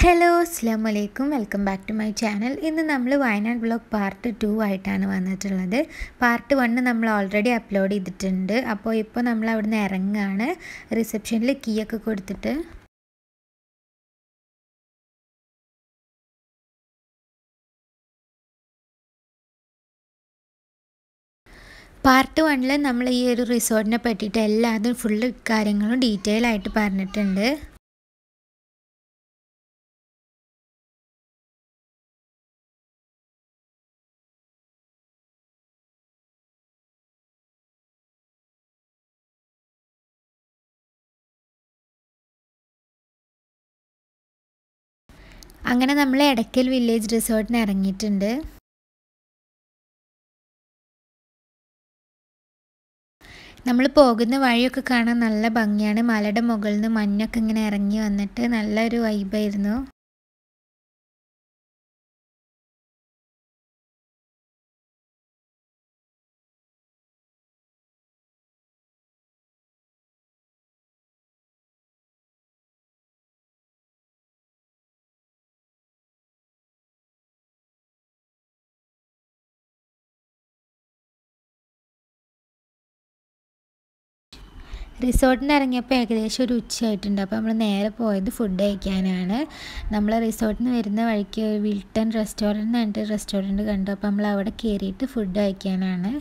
Hello അസ്സലാമു അലൈക്കും welcome back to my channel. ഇന്ന് നമ്മൾ വയനാട് വ്ലോഗ് പാർട്ട് 2 ആയിട്ടാണ് വന്നിട്ടുള്ളത്. പാർട്ട് 1 നമ്മൾ ഓൾറെഡി അപ്ലോഡ് ചെയ്തിട്ടുണ്ട്. അപ്പോൾ ഇപ്പോൾ നമ്മൾ അവിടുന്ന് ഇറങ്ങുകയാണ്. റിസപ്ഷനിൽ കീ ഒക്കെ കൊടുത്തിട്ട് പാർട്ട് 1 നമ്മൾ ഈ ഒരു റിസോർട്ടിനെ പറ്റിയിട്ട് എല്ലാതും ഫുള്ള് കാര്യങ്ങളും ഡീറ്റെയിൽ ആയിട്ട് പറഞ്ഞിട്ടുണ്ട്. അങ്ങനെ നമ്മൾ എടക്കൽ വില്ലേജ് റിസോർട്ടിന് ഇറങ്ങിയിട്ടുണ്ട്. നമ്മൾ പോകുന്ന വഴിയൊക്കെ കാണാൻ നല്ല ഭംഗിയാണ്. മലയുടെ മുകളിൽ നിന്ന് മഞ്ഞൊക്കെ ഇങ്ങനെ ഇറങ്ങി വന്നിട്ട് നല്ലൊരു വൈബായിരുന്നു. റിസോർട്ടിന് ഇറങ്ങിയപ്പോൾ ഏകദേശം ഒരു ഉച്ചയായിട്ടുണ്ട്. അപ്പോൾ നമ്മൾ നേരെ പോയത് ഫുഡ് കഴിക്കാനാണ്. നമ്മൾ റിസോർട്ടിന് വരുന്ന വഴിക്ക് വിൽട്ടൺ റെസ്റ്റോറൻറ്റ് എന്ന് പറഞ്ഞിട്ട് റെസ്റ്റോറൻറ്റ് കണ്ടു. അപ്പോൾ നമ്മൾ അവിടെ കയറിയിട്ട് ഫുഡ് കഴിക്കാനാണ്.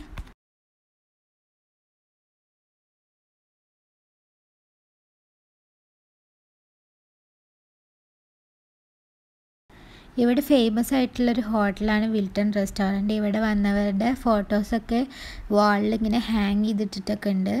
ഇവിടെ ഫേമസ് ആയിട്ടുള്ളൊരു ഹോട്ടലാണ് വിൽട്ടൺ റെസ്റ്റോറൻറ്റ്. ഇവിടെ വന്നവരുടെ ഫോട്ടോസൊക്കെ വാളിൽ ഇങ്ങനെ ഹാങ് ചെയ്തിട്ടിട്ടൊക്കെ ഉണ്ട്.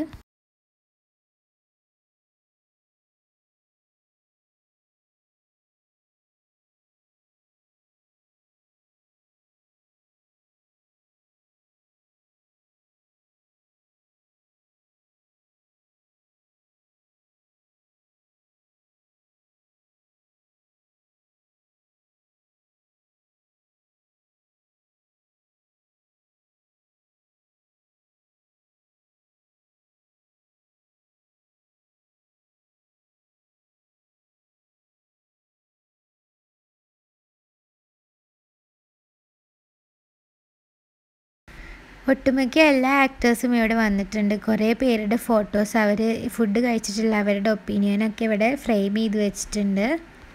ഒട്ടുമിക്ക എല്ലാ ആക്ടേഴ്സും ഇവിടെ വന്നിട്ടുണ്ട്. കുറേ പേരുടെ ഫോട്ടോസ് അവർ ഫുഡ് കഴിച്ചിട്ടുള്ള അവരുടെ ഒപ്പീനിയനൊക്കെ ഇവിടെ ഫ്രെയിം ചെയ്ത് വെച്ചിട്ടുണ്ട്.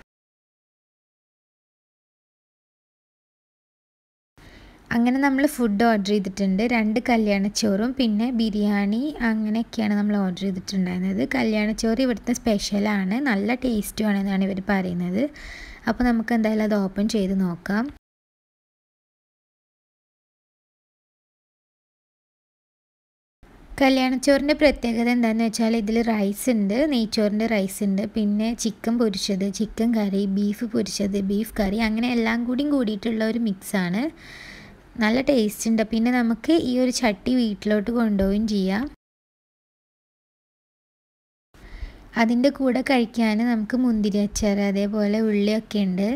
അങ്ങനെ നമ്മൾ ഫുഡ് ഓർഡർ ചെയ്തിട്ടുണ്ട്. 2 കല്യാണച്ചോറും പിന്നെ ബിരിയാണി അങ്ങനെയൊക്കെയാണ് നമ്മൾ ഓർഡർ ചെയ്തിട്ടുണ്ടായിരുന്നത്. കല്യാണച്ചോറ് ഇവിടുത്തെ സ്പെഷ്യലാണ്, നല്ല ടേസ്റ്റുമാണെന്നാണ് ഇവർ പറയുന്നത്. അപ്പോൾ നമുക്ക് എന്തായാലും അത് ഓപ്പൺ ചെയ്ത് നോക്കാം. കല്യാണച്ചോറിൻ്റെ പ്രത്യേകത എന്താണെന്ന് വെച്ചാൽ ഇതിൽ റൈസ് ഉണ്ട്, നെയ്ച്ചോറിൻ്റെ റൈസ് ഉണ്ട്, പിന്നെ ചിക്കൻ പൊരിച്ചത്, ചിക്കൻ കറി, ബീഫ് പൊരിച്ചത്, ബീഫ് കറി, അങ്ങനെ എല്ലാം കൂടിയിട്ടുള്ള ഒരു മിക്സാണ്. നല്ല ടേസ്റ്റ് ഉണ്ട്. പിന്നെ നമുക്ക് ഈ ഒരു ചട്ടി വീട്ടിലോട്ട് കൊണ്ടുപോവുകയും ചെയ്യാം. അതിൻ്റെ കൂടെ കഴിക്കാൻ നമുക്ക് മുന്തിരി അച്ചാർ അതേപോലെ ഉള്ളിയൊക്കെ ഉണ്ട്.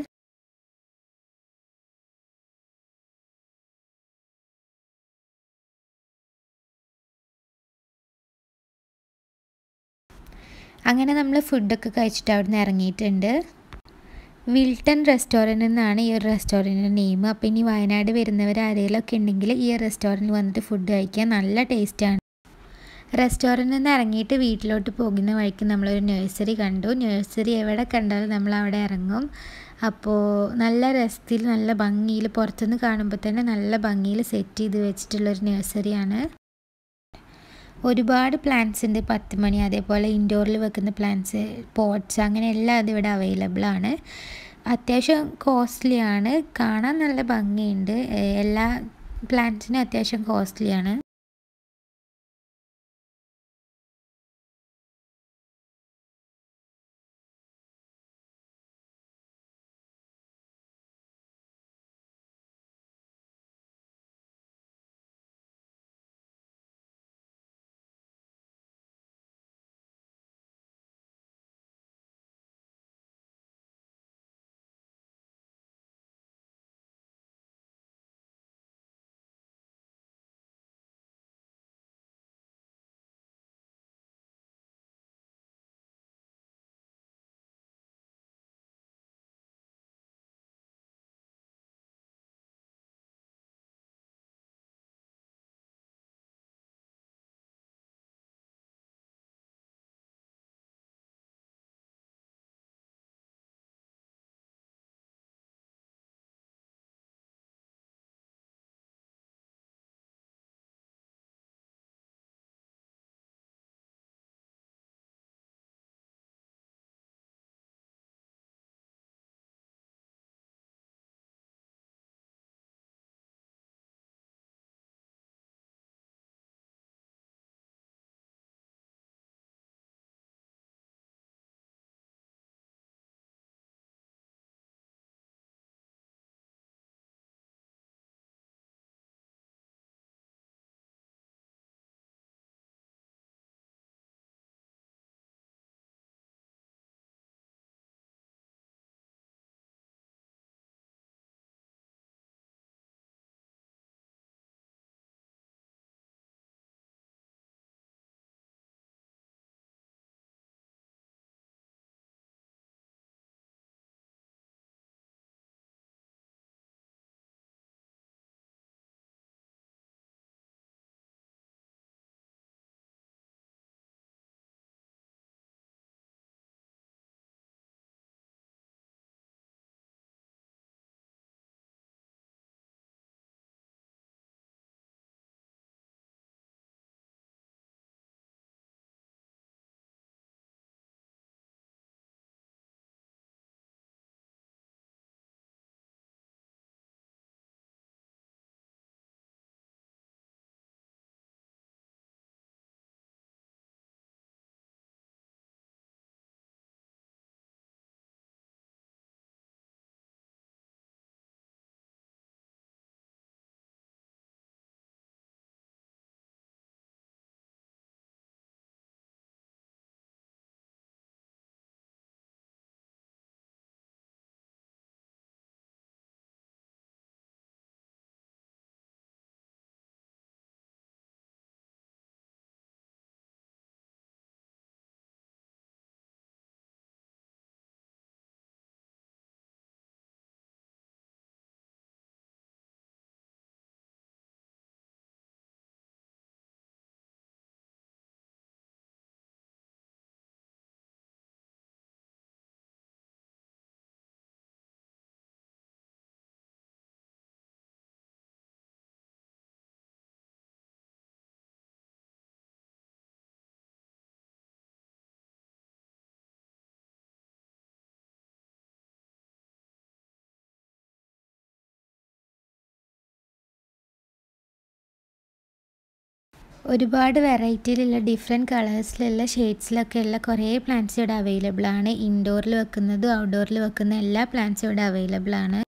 അങ്ങനെ നമ്മൾ ഫുഡൊക്കെ കഴിച്ചിട്ട് അവിടെ നിന്ന് ഇറങ്ങിയിട്ടുണ്ട്. വിൽട്ടൺ റെസ്റ്റോറൻറ്റ് എന്നാണ് ഈ ഒരു റെസ്റ്റോറൻറ്റിൻ്റെ നെയിം. അപ്പോൾ ഇനി വയനാട് വരുന്നവർ ആരെങ്കിലുമൊക്കെ ഉണ്ടെങ്കിൽ ഈ റെസ്റ്റോറൻറ്റിൽ വന്നിട്ട് ഫുഡ് കഴിക്കാൻ നല്ല ടേസ്റ്റാണ്. റെസ്റ്റോറൻറ്റിൽ നിന്ന് ഇറങ്ങിയിട്ട് വീട്ടിലോട്ട് പോകുന്ന വഴിക്ക് നമ്മളൊരു നഴ്സറി കണ്ടു. നഴ്സറി എവിടെ കണ്ടാലും നമ്മൾ അവിടെ ഇറങ്ങും. അപ്പോൾ നല്ല രസത്തിൽ നല്ല ഭംഗിയിൽ പുറത്തുനിന്ന് കാണുമ്പോൾ തന്നെ നല്ല ഭംഗിയിൽ സെറ്റ് ചെയ്ത് വെച്ചിട്ടുള്ളൊരു നഴ്സറിയാണ്. ഒരുപാട് പ്ലാന്റ്സ് ഉണ്ട്. 10 മണി അതേപോലെ ഇൻഡോറിൽ വെക്കുന്ന പ്ലാന്റ്സ്, പോട്ട്സ്, അങ്ങനെ എല്ലാം അതിവിടെ അവൈലബിൾ ആണ്. അത്യാവശ്യം കോസ്റ്റ്ലിയാണ്, കാണാൻ നല്ല ഭംഗിയുണ്ട്. എല്ലാ പ്ലാന്റ്സിനും അത്യാവശ്യം കോസ്റ്റ്ലിയാണ്. ഒരുപാട് വെറൈറ്റിയിലുള്ള ഡിഫറെൻറ്റ് കളേഴ്സിലുള്ള ഷെയ്ഡ്സിലൊക്കെയുള്ള കുറേ പ്ലാന്റ്സ് ഇവിടെ അവൈലബിൾ ആണ്. ഇൻഡോറിൽ വെക്കുന്നതും ഔട്ട്ഡോറിൽ വെക്കുന്ന എല്ലാ പ്ലാന്റ്സും ഇവിടെ അവൈലബിൾ ആണ്.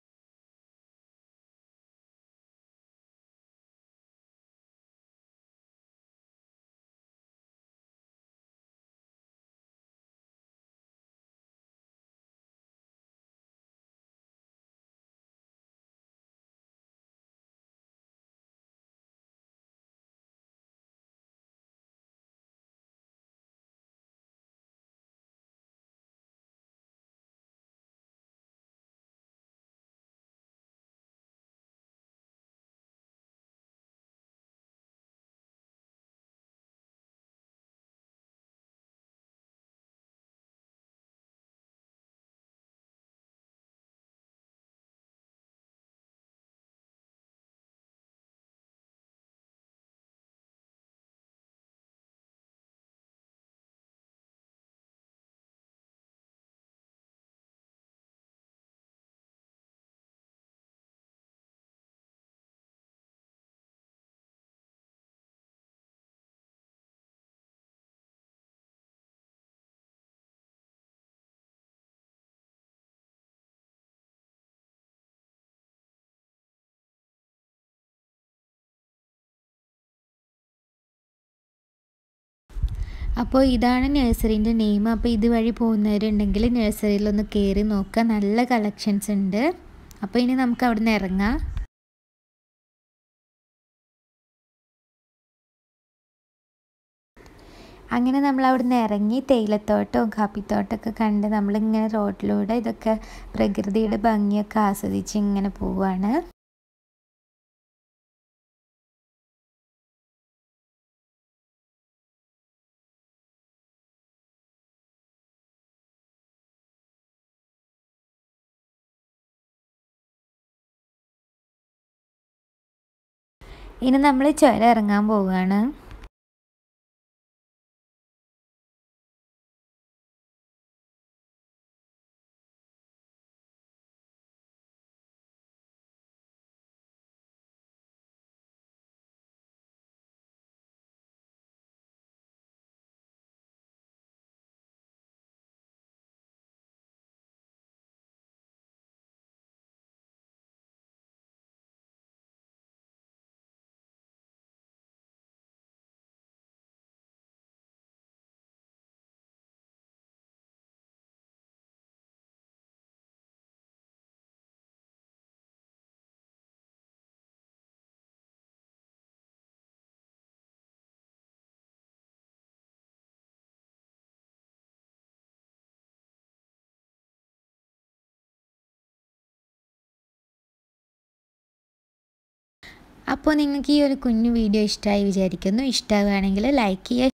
അപ്പോൾ ഇതാണ് നഴ്സറീൻ്റെ നെയിം. അപ്പോൾ ഇതുവഴി പോകുന്നവരുണ്ടെങ്കിൽ നഴ്സറിയിലൊന്ന് കയറി നോക്കുക, നല്ല കളക്ഷൻസ് ഉണ്ട്. അപ്പോൾ ഇനി നമുക്ക് അവിടെ നിന്ന് ഇറങ്ങാം. അങ്ങനെ നമ്മൾ അവിടെ നിന്ന് ഇറങ്ങി തേയിലത്തോട്ടവും കാപ്പിത്തോട്ടമൊക്കെ കണ്ട് നമ്മളിങ്ങനെ റോഡിലൂടെ ഇതൊക്കെ പ്രകൃതിയുടെ ഭംഗിയൊക്കെ ആസ്വദിച്ച് ഇങ്ങനെ പോവുകയാണ്. ഇനി നമ്മൾ ചുരം ഇറങ്ങാൻ പോവുകയാണ്. അപ്പോൾ നിങ്ങൾക്ക് ഈ ഒരു കുഞ്ഞു വീഡിയോ ഇഷ്ടമായി വിചാരിക്കുന്നു. ഇഷ്ടമാവുകയാണെങ്കിൽ ലൈക്ക് ചെയ്യുക.